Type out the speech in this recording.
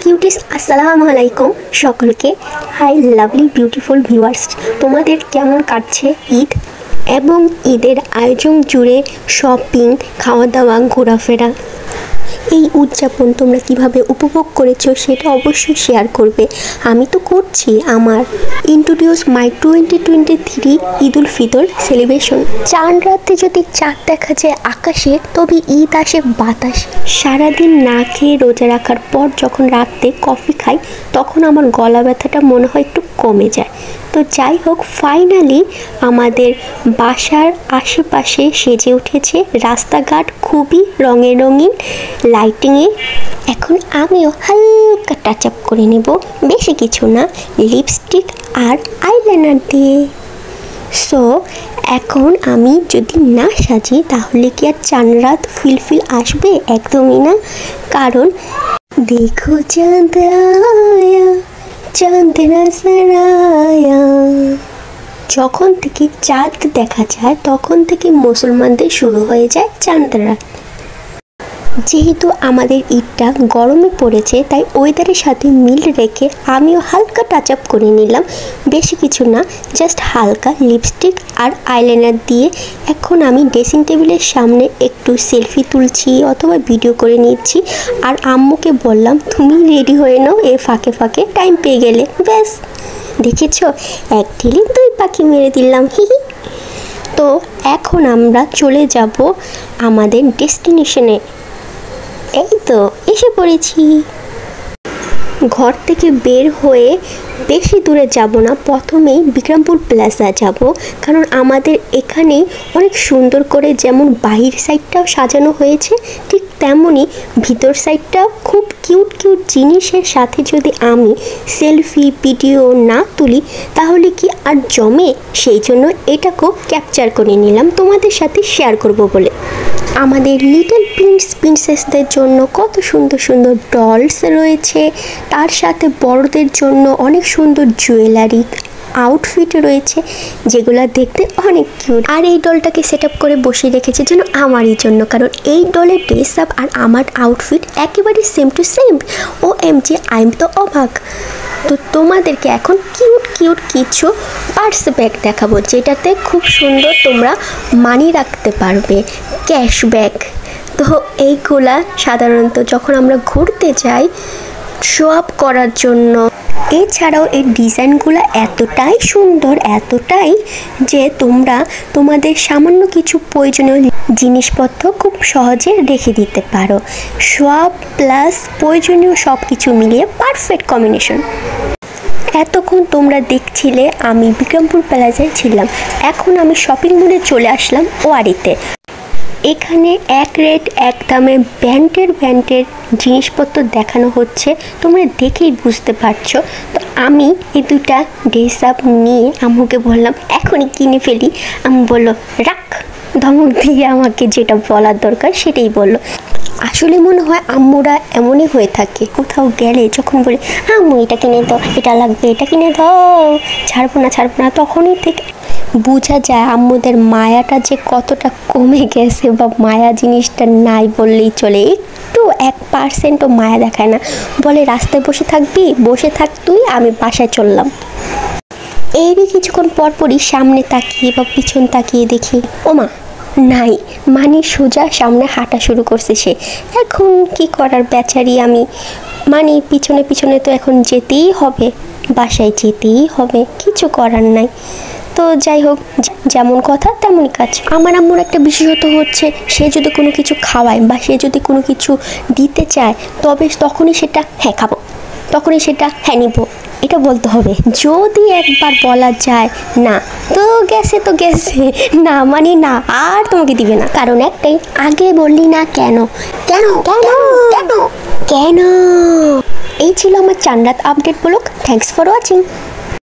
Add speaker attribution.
Speaker 1: Cuties আসসালামু আলাইকুম সকলকে। হাই লাভলি বিউটিফুল ভিউয়ার্স, তোমাদের কেমন কাটছে ঈদ এবং ঈদের আয়োজন জুড়ে শপিং, খাওয়া দাওয়া, ঘোরাফেরা, এই উদযাপন তোমরা কিভাবে উপভোগ করেছো সেটা অবশ্যই শেয়ার করবে। আমি তো করছি আমার introduce my 2023 Eid ul Fitr celebration. চাঁদ রাতে যদি চাঁদ দেখা যায় আকাশে, তবে ঈদ আসে বাতাসে। সারাদিন না খেয়ে রোজা রাখার পর যখন রাতে কফি খাই, তখন আমার গলা ব্যথাটা মনে হয় একটু কমে যায়। তো যাই হোক, ফাইনালি আমাদের বাসার আশেপাশে সেজে উঠেছে রাস্তাঘাট খুবই রঙিন লাইটিংয়ে। এখন আমিও হালকা টাচ আপ করে নেব, বেশি কিছু না, লিপস্টিক আর আইলাইনার দিয়ে। সো এখন আমি যদি না সাজি তাহলে কি আর চাঁদ রাত ফিল আসবে? একদমই না। কারণ দেখো চাঁদ আয়া, চাঁদ নজর আয়া, যখন থেকে চাঁদ দেখা যায় তখন থেকে মুসলমানদের শুরু হয়ে যায় চাঁদ রাত। যেহেতু আমাদের ঈদটা গরমে পড়েছে, তাই ওয়েদারের সাথে মিল রেখে আমিও হালকা টাচ আপ করে নিলাম, বেশি কিছু না, জাস্ট হালকা লিপস্টিক আর আইলাইনার দিয়ে। এখন আমি ড্রেসিং টেবিলের সামনে একটু সেলফি তুলছি অথবা ভিডিও করে নিচ্ছি। আর আম্মুকে বললাম, তুমি রেডি হয়ে নাও, এ ফাঁকে ফাঁকে টাইম পেয়ে গেলে। ব্যাস, দেখেছো, এক ঢিলে দুই পাখি মেরে দিলাম, হিহি। তো এখন আমরা চলে যাব আমাদের ডেস্টিনেশনে। এই তো এসে পড়েছি। ঘর থেকে বের হয়ে বেশি দূরে যাব না, প্রথমেই বিক্রমপুর প্লাজা যাব। কারণ আমাদের এখানে অনেক সুন্দর করে যেমন বাহির সাইডটাও সাজানো হয়েছে, ঠিক তেমনই ভিতর সাইডটাও খুব কিউট জিনিসের সাথে যদি আমি সেলফি ভিডিও না তুলি তাহলে কি আর জমে? সেই জন্য এটাকেও ক্যাপচার করে নিলাম তোমাদের সাথে শেয়ার করব বলে। আমাদের লিটল প্রিন্সেসদের জন্য কত সুন্দর সুন্দর ডলস রয়েছে, তার সাথে বড়দের জন্য অনেক সুন্দর জুয়েলারি আউটফিট রয়েছে, যেগুলো দেখতে অনেক কিউট। আর এই ডলটাকে সেট আপ করে বসিয়ে রেখেছে যেন আমারই জন্য, কারণ এই ডলের ড্রেস আপ আর আমার আউটফিট একেবারে same to same. OMG, I am তো অবাক। তো তোমাদেরকে এখন কিউট কিছু পার্স ব্যাগ দেখাবো, যেটাতে খুব সুন্দর তোমরা মানি রাখতে পারবে, ক্যাশ ব্যাগ। তো এইগুলা সাধারণত যখন আমরা ঘুরতে যাই শো আপ করার জন্য। এছাড়াও এই ডিজাইনগুলো এতটাই সুন্দর, এতটাই যে তোমরা তোমাদের সামান্য কিছু প্রয়োজনীয় জিনিসপত্র খুব সহজে রেখে দিতে পারো। শো আপ প্লাস প্রয়োজনীয় সব কিছু মিলিয়ে পারফেক্ট কম্বিনেশন। এতক্ষণ তোমরা দেখছিলে আমি বিক্রমপুর প্লাজায় ছিলাম, এখন আমি শপিং মলে চলে আসলাম ওয়ারিতে। এখানে এক রেট এক দামে ব্র্যান্ডের জিনিসপত্র দেখানো হচ্ছে, তোমরা দেখেই বুঝতে পারছো। তো আমি এই দুটা ড্রেস আপ নিয়ে আম্মুকে বললাম এখনই কিনে ফেলি। আম্মু বললো রাখ, ধমক দিয়ে আমাকে যেটা বলার দরকার সেটাই বললো। আসলে মনে হয় আম্মুরা এমনই হয়ে থাকে, কোথাও গেলে যখন বলে আম্মু এটা কিনে দাও, এটা লাগবে, এটা কিনে দাও, ছাড়বো না, তখনই থেকে বোঝা যায় আম্মুদের মায়াটা যে কতটা কমে গেছে, বা মায়া জিনিসটা নাই বললেই চলে। একটু 1%ও মায়া দেখায় না, বলে রাস্তায় বসে থাক তুই, আমি বাসায় চললাম। এরই কিছুক্ষণ পরপরই সামনে তাকিয়ে বা পিছন তাকিয়ে দেখি ওমা নাই, মানে সোজা সামনে হাঁটা শুরু করছে সে। এখন কি করার, বেচারি আমি, মানে পিছনে তো এখন যেতেই হবে, বাসায় যেতেই হবে, কিছু করার নাই। তো যাই হোক, যেমন কথা তেমনই কাজ। আমার আম্মুর একটা বিশেষত হচ্ছে, সে যদি কোনো কিছু খাওয়ায় বা সে যদি কোনো কিছু দিতে চায়, তবে তখনই সেটা হ্যাঁ খাবো, তখনই সেটা হ্যাঁ নিব, এটা বলতে হবে। যদি একবার বলা যায় না তো গেছে না, মানে না, আর তোমাকে দিবে না। কারণ একটাই, আগে বললি না কেন। এই ছিল আমার চাঁদ রাত update blog. Thanks for watching.